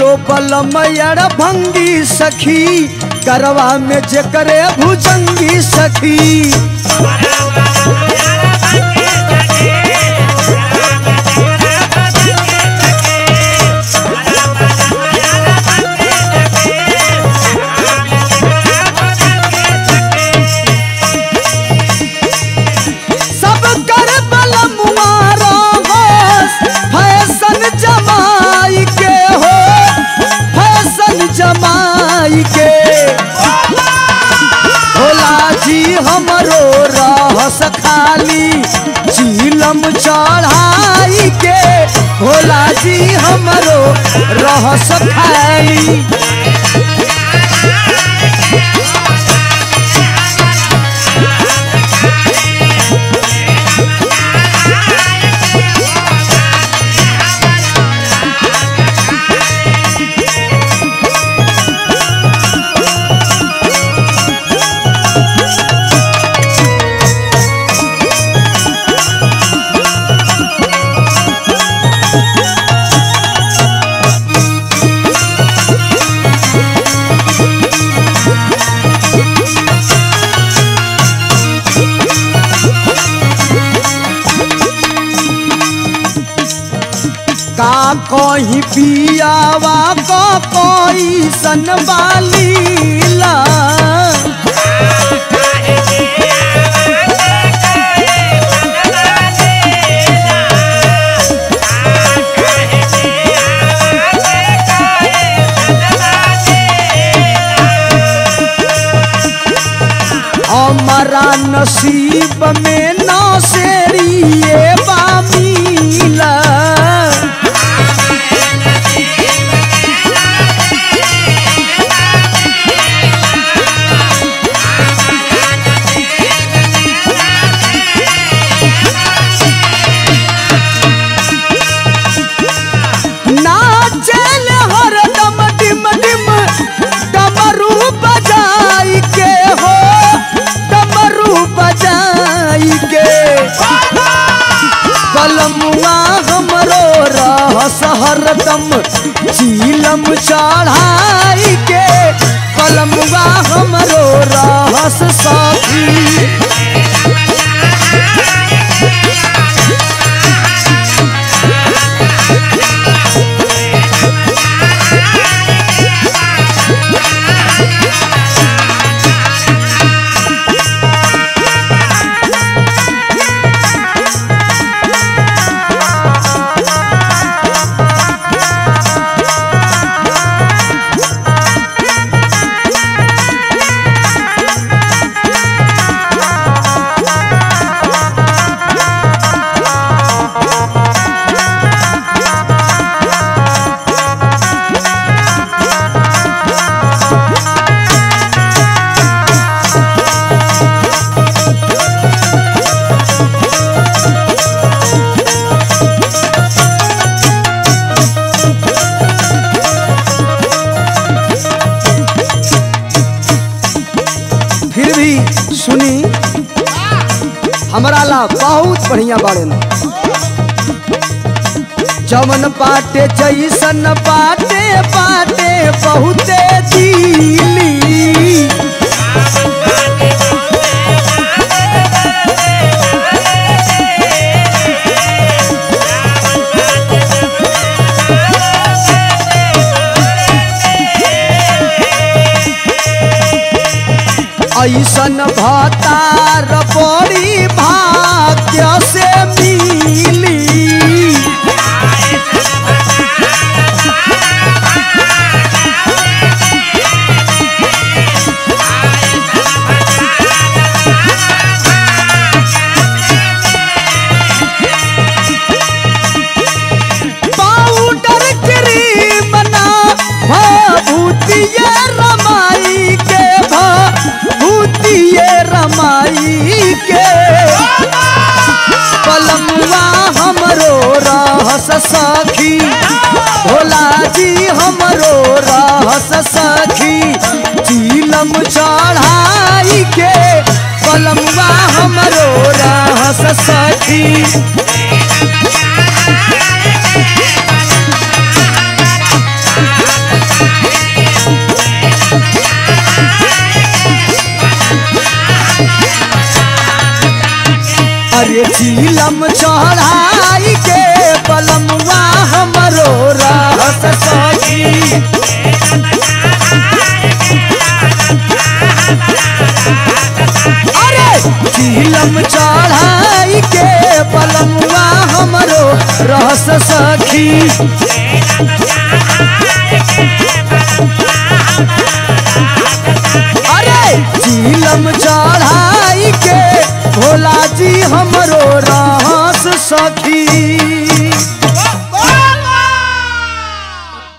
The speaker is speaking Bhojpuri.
हमरो बलमयर भंगी सखी करवा में जकरे भुजंगी सखी। सब कर बलमुआरा बस फैशन जमाई के हो, फैशन जमाई के। भोला जी हमरो रहस खाली चीलम चढ़ाई के, भोला जी हमरो रहस खाली। का कहीं पियावा का कोई सनबालीला, हमारा नसीब में नौसेरिए बामीला। नाचल हरदम डिम डिम डमरू बजाई के हो, डमरू बजाई के। बलमुआ हमरो रहस हरदम चीलम चढ़ाई के, बलमुआ हमरो रहस सखी। फिर भी सुनी हमरा ला बहुत बढ़िया बाड़े न। जवन पाटे जैसन पाटे पाटे बहुते दिली, ऐसन भतार बड़ी भाग्य से मिली। पाउडर क्रीम ना भभूतिये रमाई के, भभूतिये रमाई के। बलमुआ हमरो रहस सखी, भोला जी हमरो रहस सखी चीलम चढ़ाई के। बलमुआ हमरो रहस सखी। अरे चीलम चढ़ाई के बलमुआ हमरो रहस सखी। अरे चीलम चढ़ाई के बलमुआ हमरो रहस सखी। अरे चीलम चढ़ाई के भोला जी हमरो रहस सखी।